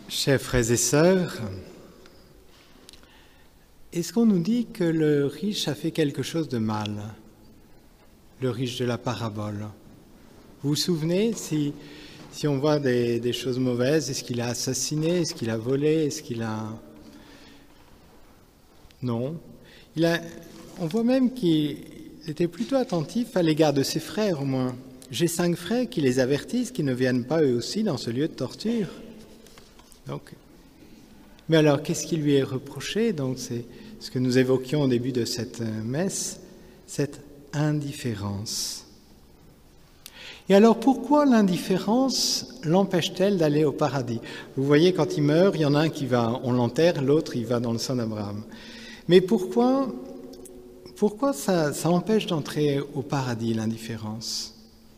Chers frères et sœurs, est-ce qu'on nous dit que le riche a fait quelque chose de mal, le riche de la parabole? Vous vous souvenez, si on voit des choses mauvaises, est-ce qu'il a assassiné, est-ce qu'il a volé, est-ce qu'il a... Non. On voit même qu'il était plutôt attentif à l'égard de ses frères au moins. J'ai 5 frères qui les avertissent qu'ils ne viennent pas eux aussi dans ce lieu de torture. Donc, mais alors, qu'est-ce qui lui est reproché? Donc, c'est ce que nous évoquions au début de cette messe, cette indifférence. Et alors, pourquoi l'indifférence l'empêche-t-elle d'aller au paradis? Vous voyez, quand il meurt, il y en a un qui va, on l'enterre, l'autre, il va dans le sein d'Abraham. Mais pourquoi ça empêche d'entrer au paradis, l'indifférence?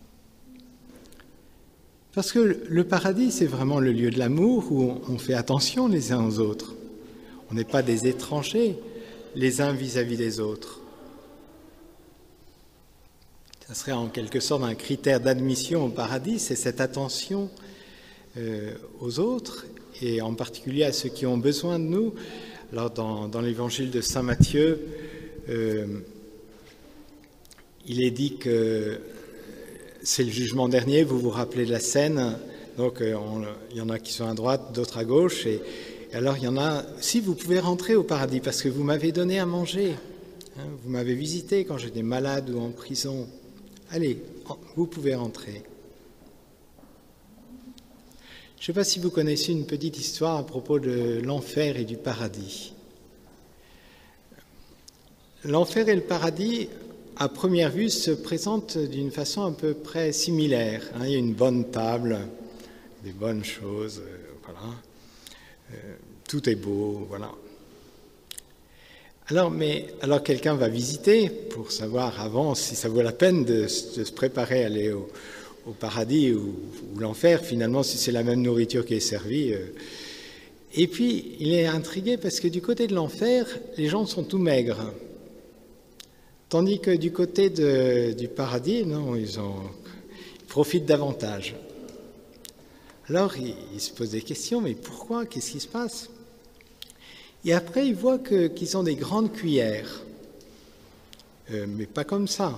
Parce que le paradis, c'est vraiment le lieu de l'amour où on fait attention les uns aux autres. On n'est pas des étrangers les uns vis-à-vis des autres. Ça serait en quelque sorte un critère d'admission au paradis, c'est cette attention aux autres et en particulier à ceux qui ont besoin de nous. Alors dans l'évangile de saint Matthieu, il est dit que c'est le jugement dernier, vous vous rappelez de la scène, donc il y en a qui sont à droite, d'autres à gauche, et alors il y en a, si vous pouvez rentrer au paradis parce que vous m'avez donné à manger, hein, vous m'avez visité quand j'étais malade ou en prison, allez, vous pouvez rentrer. Je ne sais pas si vous connaissez une petite histoire à propos de l'enfer et du paradis. L'enfer et le paradis, à première vue, se présentent d'une façon à peu près similaire. Il y a une bonne table, des bonnes choses, voilà. Tout est beau, voilà. Alors quelqu'un va visiter pour savoir avant si ça vaut la peine de se préparer à aller au paradis ou l'enfer, finalement, si c'est la même nourriture qui est servie. Et puis, il est intrigué parce que du côté de l'enfer, les gens sont tout maigres. Tandis que du côté du paradis, non, ils profitent davantage. Alors, il se pose des questions, mais pourquoi? Qu'est-ce qui se passe? Et après, il voit qu'ils ont des grandes cuillères, mais pas comme ça.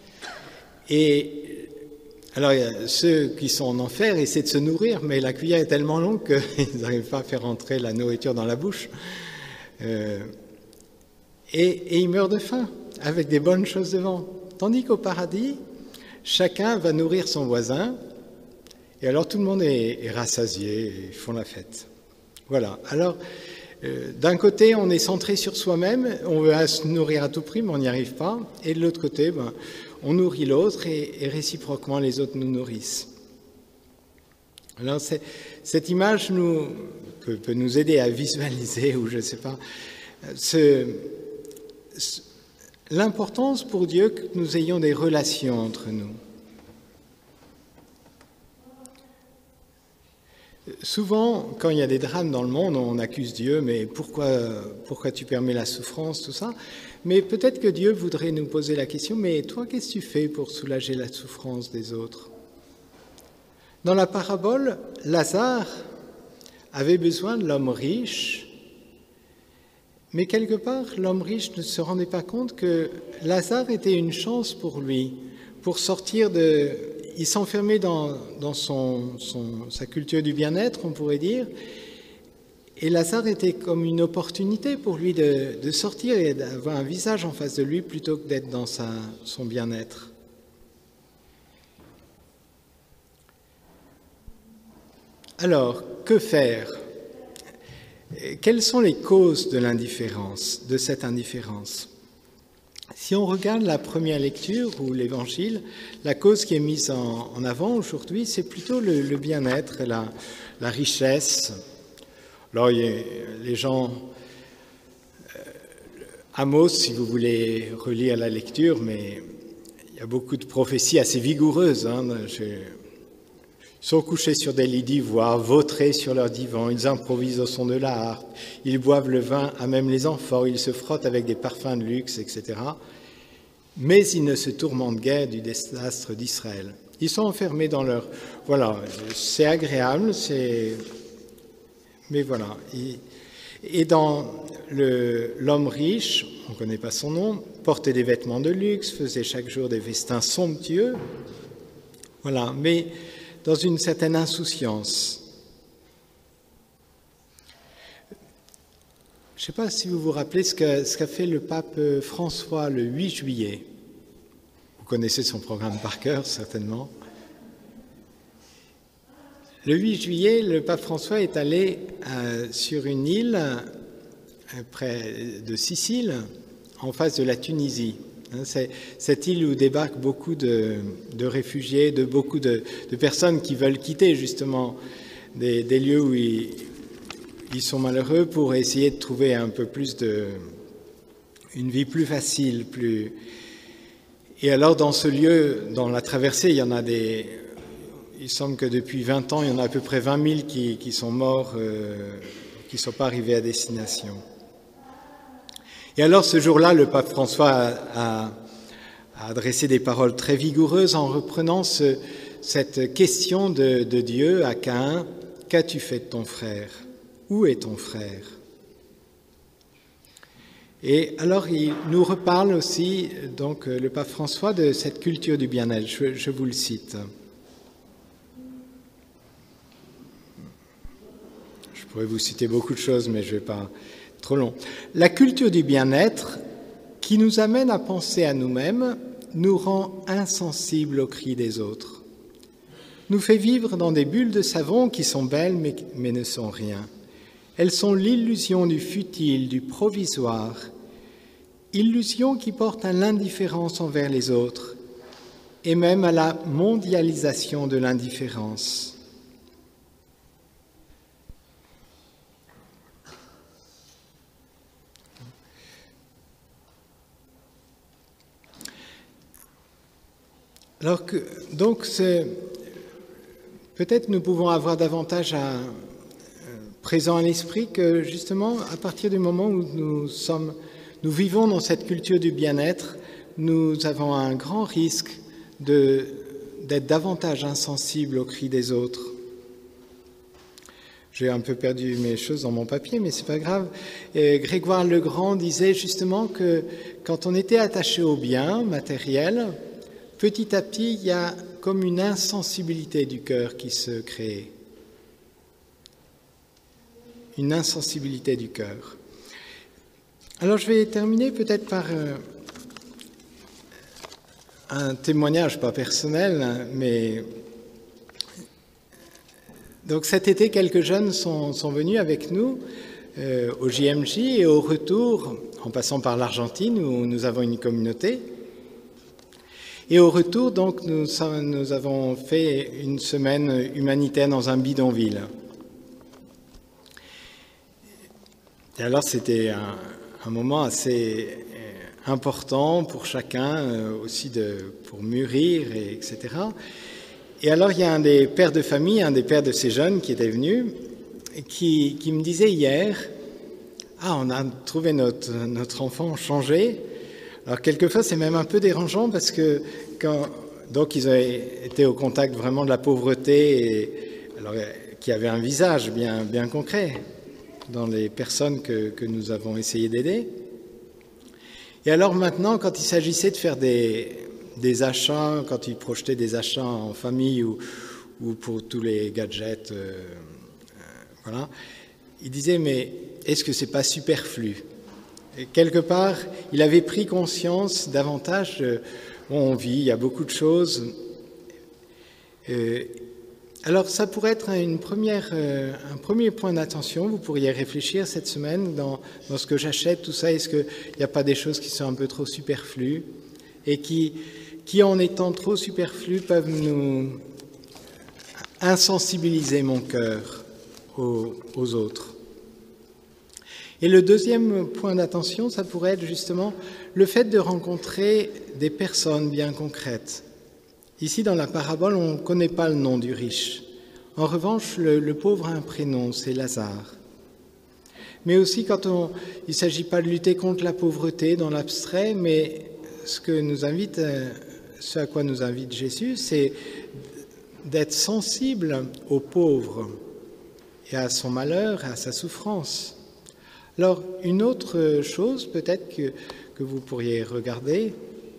Et alors, ceux qui sont en enfer essaient de se nourrir, mais la cuillère est tellement longue qu'ils n'arrivent pas à faire entrer la nourriture dans la bouche. Et ils meurent de faim, avec des bonnes choses devant. Tandis qu'au paradis, chacun va nourrir son voisin, et alors tout le monde est rassasié, et ils font la fête. Voilà. Alors, d'un côté, on est centré sur soi-même, on veut se nourrir à tout prix, mais on n'y arrive pas. Et de l'autre côté, on nourrit l'autre, et réciproquement, les autres nous nourrissent. Alors, cette image peut nous aider à visualiser, ou je ne sais pas, l'importance pour Dieu que nous ayons des relations entre nous. Souvent, quand il y a des drames dans le monde, on accuse Dieu, mais pourquoi tu permets la souffrance, tout ça? Mais peut-être que Dieu voudrait nous poser la question, mais toi, qu'est-ce que tu fais pour soulager la souffrance des autres? Dans la parabole, Lazare avait besoin de l'homme riche, mais quelque part, l'homme riche ne se rendait pas compte que Lazare était une chance pour lui, pour sortir de... Il s'enfermait dans sa culture du bien-être, on pourrait dire, et Lazare était comme une opportunité pour lui de sortir et d'avoir un visage en face de lui plutôt que d'être dans son bien-être. Alors, que faire ? Quelles sont les causes de l'indifférence, de cette indifférence ? Si on regarde la première lecture ou l'Évangile, la cause qui est mise en avant aujourd'hui, c'est plutôt le bien-être, la richesse. Alors, les gens... Amos, si vous voulez relire la lecture, mais il y a beaucoup de prophéties assez vigoureuses. Ils sont couchés sur des lits d'ivoire, vautrés sur leurs divans, ils improvisent au son de la harpe, ils boivent le vin à même les amphores, ils se frottent avec des parfums de luxe, etc. Mais ils ne se tourmentent guère du désastre d'Israël. Ils sont enfermés dans leur... Voilà, c'est agréable, Mais voilà. Et dans l'homme riche, on ne connaît pas son nom, portait des vêtements de luxe, faisait chaque jour des festins somptueux. Voilà, mais dans une certaine insouciance. Je ne sais pas si vous vous rappelez ce qu'a fait le pape François le 8 juillet. Vous connaissez son programme par cœur, certainement. Le 8 juillet, le pape François est allé sur une île près de Sicile, en face de la Tunisie. C'est cette île où débarquent beaucoup de réfugiés, beaucoup de personnes qui veulent quitter justement des lieux où ils sont malheureux pour essayer de trouver un peu plus une vie plus facile. Et alors dans ce lieu, dans la traversée, il y en a il semble que depuis 20 ans, il y en a à peu près 20 000 qui sont morts, qui ne sont pas arrivés à destination. Et alors ce jour-là, le pape François a adressé des paroles très vigoureuses en reprenant cette question de Dieu à Caïn. Qu'as-tu fait de ton frère ? Où est ton frère ? Et alors il nous reparle aussi, donc le pape François, de cette culture du bien-être. Je vous le cite. Je pourrais vous citer beaucoup de choses, mais je ne vais pas trop long. La culture du bien-être qui nous amène à penser à nous-mêmes nous rend insensibles aux cris des autres, nous fait vivre dans des bulles de savon qui sont belles mais ne sont rien. Elles sont l'illusion du futile, du provisoire, illusion qui porte à l'indifférence envers les autres et même à la mondialisation de l'indifférence. Alors que, donc, peut-être nous pouvons avoir davantage présent à l'esprit que justement, à partir du moment où nous vivons dans cette culture du bien-être, nous avons un grand risque d'être davantage insensibles aux cris des autres. J'ai un peu perdu mes choses dans mon papier, mais c'est pas grave. Grégoire le Grand disait justement que quand on était attaché au bien matériel, petit à petit, il y a comme une insensibilité du cœur qui se crée. Une insensibilité du cœur. Alors je vais terminer peut-être par un témoignage, pas personnel, mais... Donc cet été, quelques jeunes sont venus avec nous au JMJ et au retour, en passant par l'Argentine où nous avons une communauté, et au retour, donc, nous avons fait une semaine humanitaire dans un bidonville. Et alors, c'était un moment assez important pour chacun, aussi pour mûrir, etc. Et alors, il y a un des pères de famille, un des pères de ces jeunes qui était venu, qui me disait hier, « Ah, on a trouvé notre enfant changé ». Alors, quelquefois, c'est même un peu dérangeant parce que donc ils ont été au contact vraiment de la pauvreté, qui avait un visage bien concret dans les personnes que nous avons essayé d'aider. Et alors maintenant, quand il s'agissait de faire des achats, quand ils projetaient des achats en famille ou pour tous les gadgets, voilà, il disait, mais est-ce que c'est pas superflu ? Et quelque part, il avait pris conscience davantage, on vit, il y a beaucoup de choses. Alors ça pourrait être un premier point d'attention, vous pourriez réfléchir cette semaine dans ce que j'achète, tout ça, est-ce qu'il n'y a pas des choses qui sont un peu trop superflues et qui en étant trop superflues peuvent nous insensibiliser mon cœur aux autres. Et le deuxième point d'attention, ça pourrait être justement le fait de rencontrer des personnes bien concrètes. Ici, dans la parabole, on ne connaît pas le nom du riche. En revanche, le pauvre a un prénom, c'est Lazare. Mais aussi, il ne s'agit pas de lutter contre la pauvreté dans l'abstrait, mais ce à quoi nous invite Jésus, c'est d'être sensible aux pauvres et à son malheur, à sa souffrance. Alors, une autre chose peut-être que vous pourriez regarder,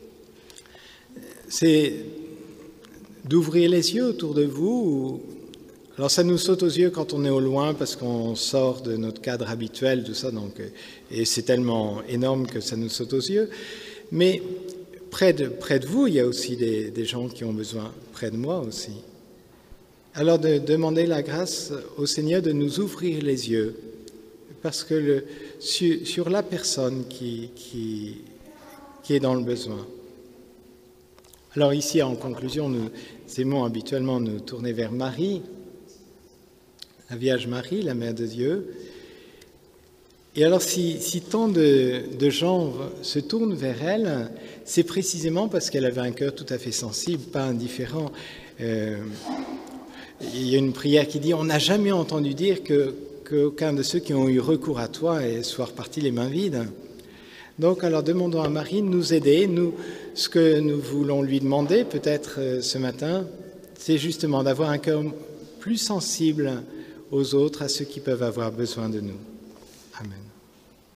c'est d'ouvrir les yeux autour de vous. Alors ça nous saute aux yeux quand on est au loin parce qu'on sort de notre cadre habituel, tout ça, donc, et c'est tellement énorme que ça nous saute aux yeux. Mais près de vous, il y a aussi des gens qui ont besoin, près de moi aussi. Alors de demander la grâce au Seigneur de nous ouvrir les yeux, parce que sur la personne qui est dans le besoin. Alors ici, en conclusion, nous aimons habituellement nous tourner vers Marie, la Vierge Marie, la Mère de Dieu. Et alors, si tant de gens se tournent vers elle, c'est précisément parce qu'elle avait un cœur tout à fait sensible, pas indifférent. Il y a une prière qui dit « On n'a jamais entendu dire qu'aucun de ceux qui ont eu recours à toi soit reparti les mains vides. » Donc, alors, demandons à Marie de nous aider. Ce que nous voulons lui demander, peut-être ce matin, c'est justement d'avoir un cœur plus sensible aux autres, à ceux qui peuvent avoir besoin de nous. Amen.